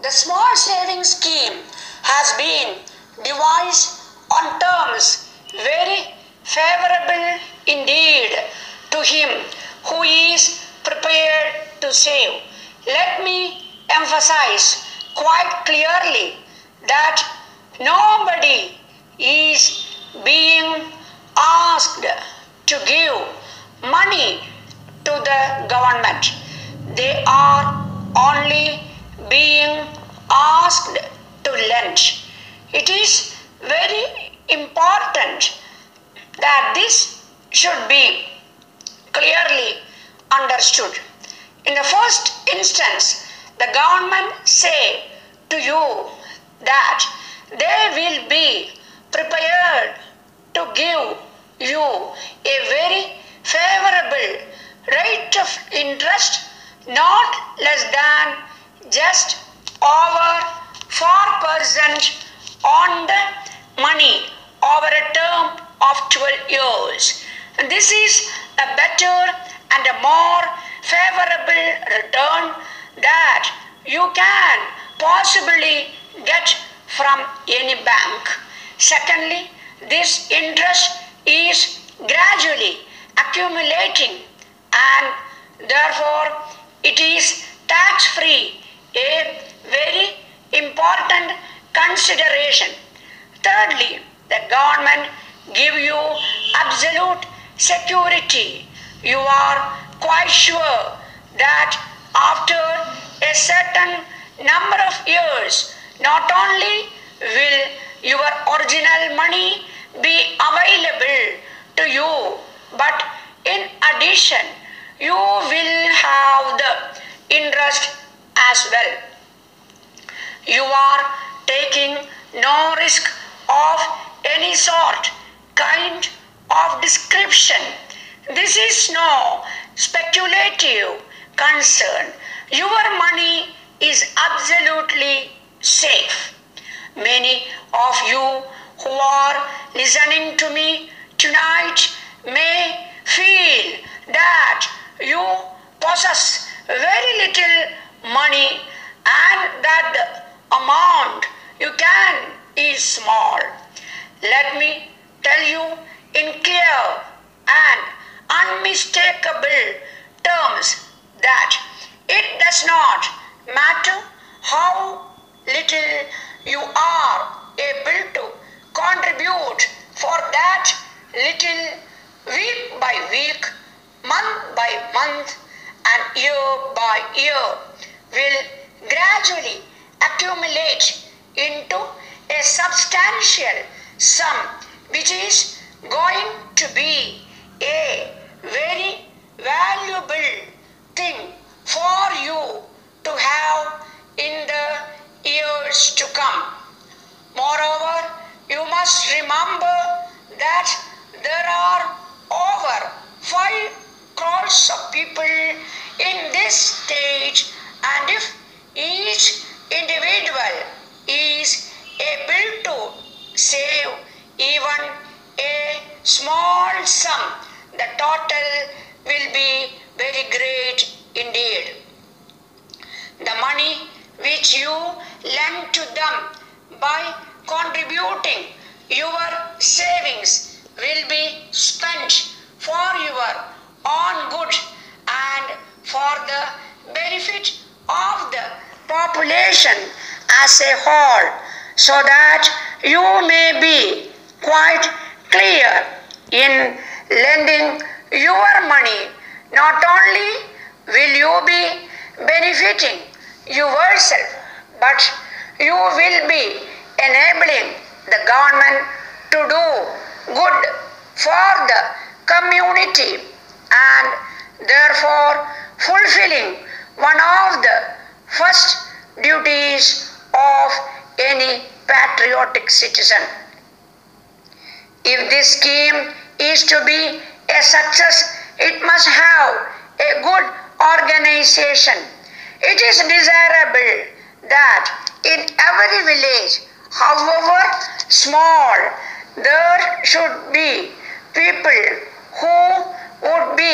The small savings scheme has been devised on terms very favorable indeed to him who is prepared to save. Let me emphasize quite clearly that nobody is being asked to give money to the government. They are only being asked to lend. It is very important that this should be clearly understood. In the first instance, the government say to you that they will be prepared to give you a very favorable rate of interest not less than just over 4% on the money over a term of 12 years. And this is a better and a more favorable return that you can possibly get from any bank. Secondly, this interest is gradually accumulating and therefore it is tax-free, a very important consideration. Thirdly, the government give you absolute security. You are quite sure that after a certain number of years, not only will your original money be available to you, but in addition, you will have the interest as well. You are taking no risk of any sort, kind of description. This is no speculative concern. Your money is absolutely safe. Many of you who are listening to me tonight may feel that you possess very little money and that the amount you can is small. Let me tell you in clear and unmistakable terms that it does not matter how little you are able to contribute for that little week by week, month by month and year by year will gradually accumulate into a substantial sum which is going to be a very valuable thing for you to have in the years to come. Moreover, you must remember that there are over 5 crores of people in this stage, and if each individual is able to save even a small sum, the total will be very great indeed. The money which you lend to them by contributing your savings will be spent for your own good and for the benefit of the population as a whole, so that you may be quite clear in lending your money. Not only will you be benefiting yourself, but you will be enabling the government to do good for the community and therefore fulfilling one of the first duties of any patriotic citizen. If this scheme is to be a success, it must have a good organization. It is desirable that in every village, however small, there should be people who would be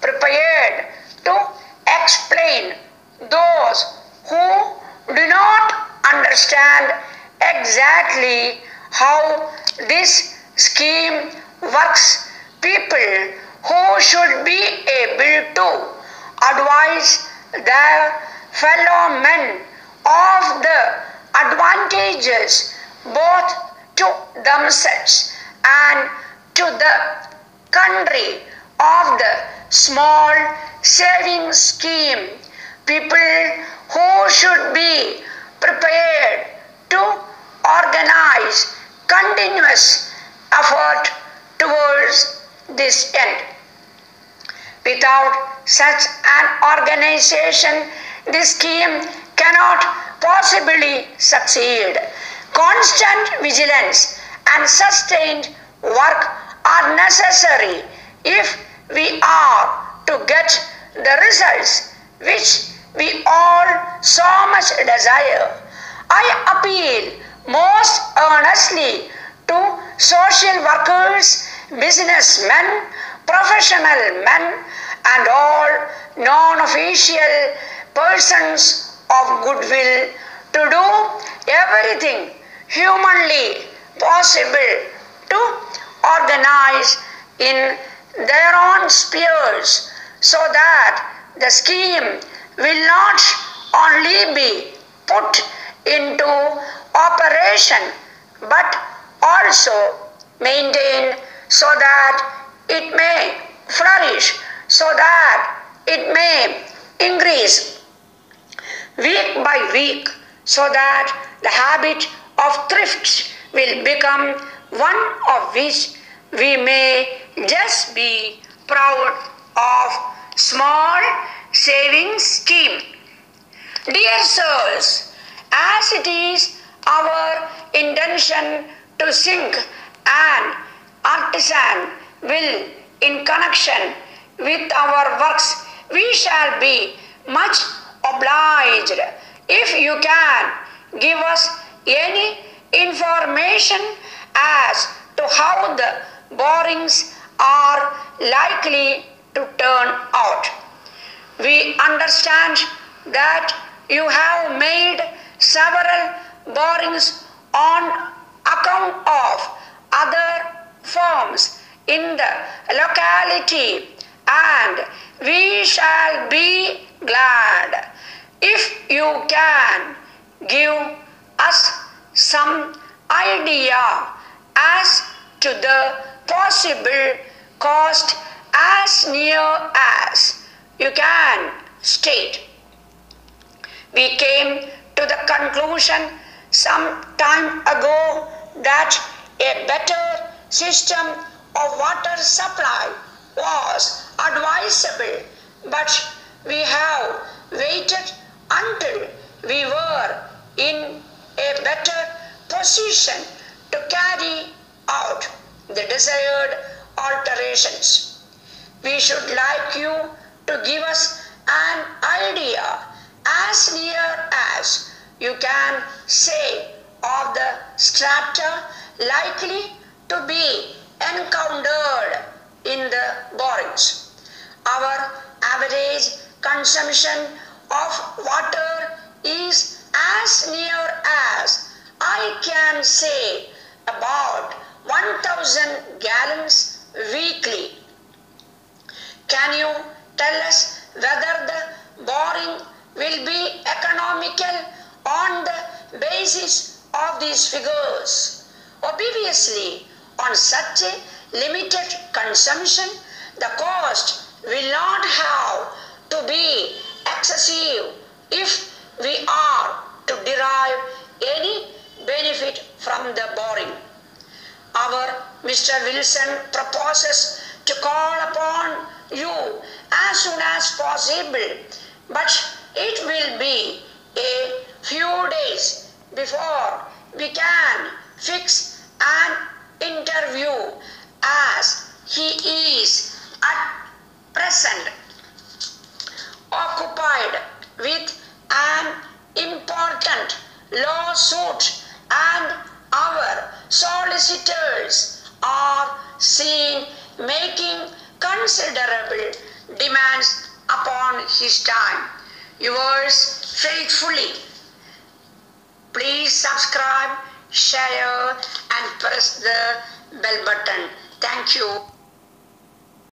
prepared to explain those who do not how this scheme works. People who should be able to advise their fellow men of the advantages both to themselves and to the country of the small saving scheme. People who should be prepared to organize continuous effort towards this end. Without such an organization, this scheme cannot possibly succeed. Constant vigilance and sustained work are necessary if we are to get the results which we all so much desire. I appeal most earnestly to social workers, businessmen, professional men, and all non-official persons of goodwill to do everything humanly possible to organize in their own spheres so that the scheme will not only be put into operation but also maintained so that it may flourish, so that it may increase week by week, so that the habit of thrift will become one of which we may just be proud of. Small savings scheme. Dear souls, as it is our intention to sink an artisan will in connection with our works, we shall be much obliged if you can give us any information as to how the borings are likely to turn out. We understand that you have made several borings on account of other firms in the locality, and we shall be glad if you can give us some idea as to the possible cost as near as you can state. We came to the conclusion some time ago that a better system of water supply was advisable, but we have waited until we were in a better position to carry out the desired alterations. We should like you to give us an idea as near as you can say of the strata likely to be encountered in the borings. Our average consumption of water is as near as I can say about 1,000 gallons weekly. Can you tell us whether the boring will be economical on the basis of these figures? Obviously, on such a limited consumption, the cost will not have to be excessive if we are to derive any benefit from the boring. Our Mr. Wilson proposes to call upon you as soon as possible, but it will be a few days before we can fix an interview, as he is at present occupied with an important lawsuit, and our solicitors are seen making considerable demands upon his time. Yours faithfully. Please subscribe share and press the bell button. Thank you.